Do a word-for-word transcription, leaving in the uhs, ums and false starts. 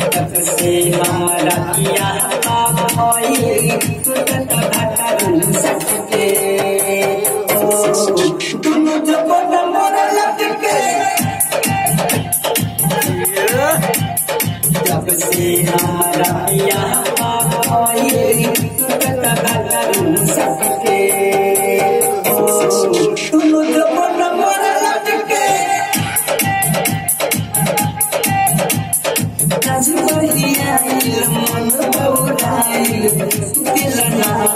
जब से हमारा किया होई सुतत भटरन सटके दुनु जब मोर लटके जब से हमारा किया होई सुतत भटरन सटके दुनु जब मोर लटके मन बहुराइल दिल ना